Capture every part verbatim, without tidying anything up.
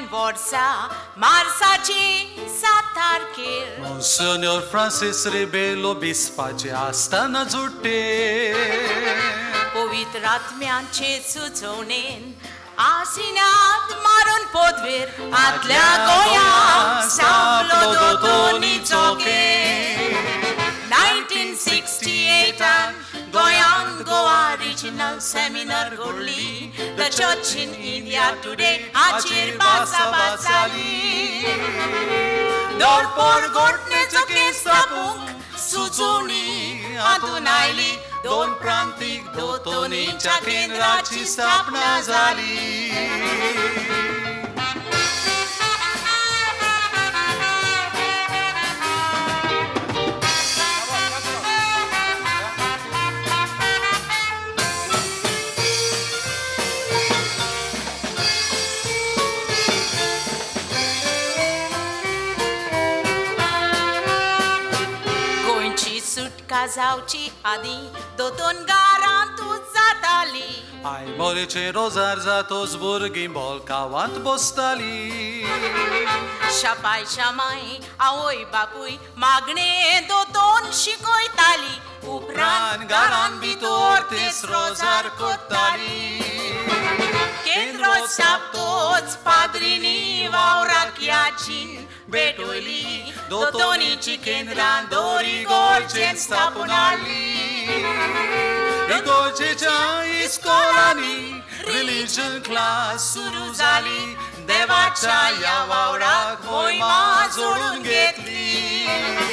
in Vorsa, Marsaci Satarkir. Monsignor Francis Rebelo bispace asta na zurte. Povitratmiance suzonen, Asinat maron podver, Atlea goia, Saplodotoni zoke. nineteen sixty-eight and Goyan Goa Regional Seminar Gurli, the church in India today, Achir Basa Basali. Dor por Gortne Zoke Sapung, Suzuni, Atunaili, Don Prantik, Dotoni, Chakin Rachi Sapna Zali. Kazauci adi, doton garantu zatali. Ai morice rozar zatos burgim bolkawant bostali. Shapai shamai, aoi bapui, magne doton shikoi tali. Upran garan vitor tes rozar kotali. Kendro saptoți padrini vaurachiacin betoli dotonici kendran dori golcen stapunali Rigolcea iskolani religion class suruzali devacha ya vaurak voi mazurun getli.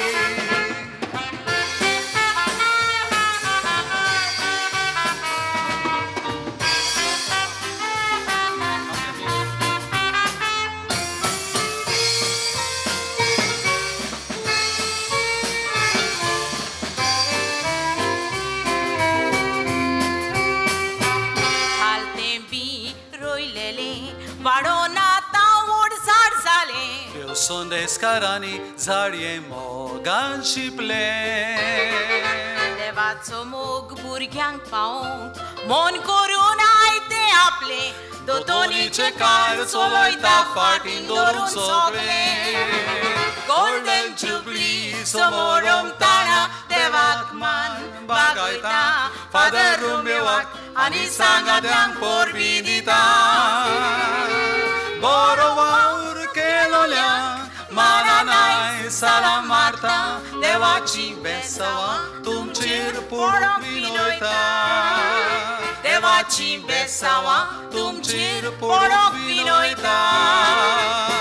Son descarani zarie mogan și plen. Devațo mog burgheang paung, mon corona te aple, dotonice care soloi ta fartin dorun socle. Golden Jubilee somorom tana devakman bagaita, faderum bewak ani sanga deang porvidita. Borovaur kelolea Maranai salam Marta devaci besawa tum cir porom vinoita. Devaci besawa tum cir porom vinoita.